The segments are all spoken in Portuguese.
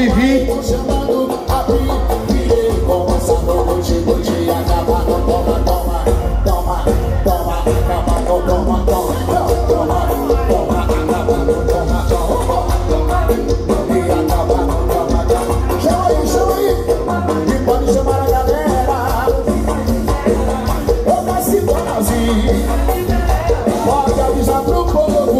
Vivi. Tô chamando, abri, virei, começa noite, noite, acaba, toma, toma, toma, toma, acaba, toma, toma, toma, toma, acaba, toma, toma, e acaba, toma, toma. Chama aí, e pode chamar a galera. Eu nasci Brasil, pode avisar pro povo.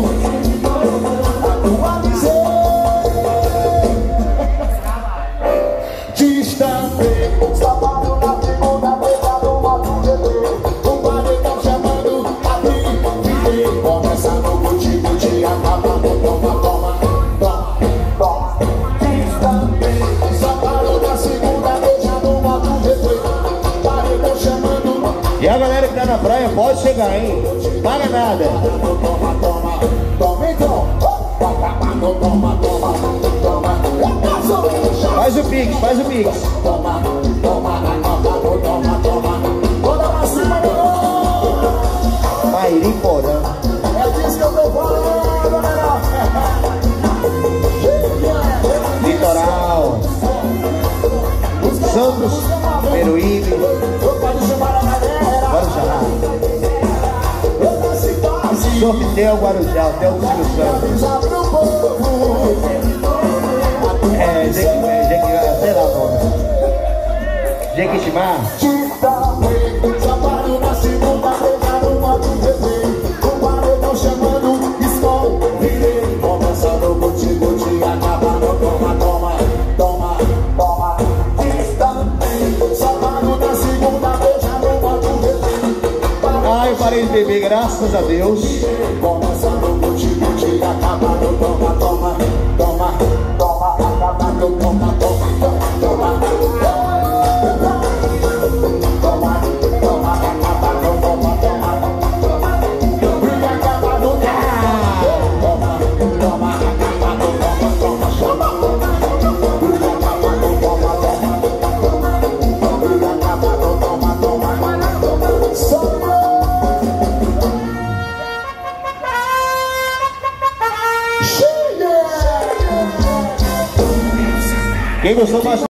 E a galera que tá na praia pode chegar, hein? Paga nada. Faz o pix, faz o pix. Mairi Porã. É disso que eu tô falando, galera. Litoral. Santos, Peruíbe. Guarujá. Sorteio Guarujá, até o Silvio Santos. Sei lá o nome. Jequitimá. Ai, eu parei de beber, graças a Deus. Começando contigo, te acabando, toma, toma, toma, toma, acabando, toma, toma, toma, toma, toma, acabando, toma, toma, e acabando, toma, toma, acabando, toma, toma, Quem gostou mais?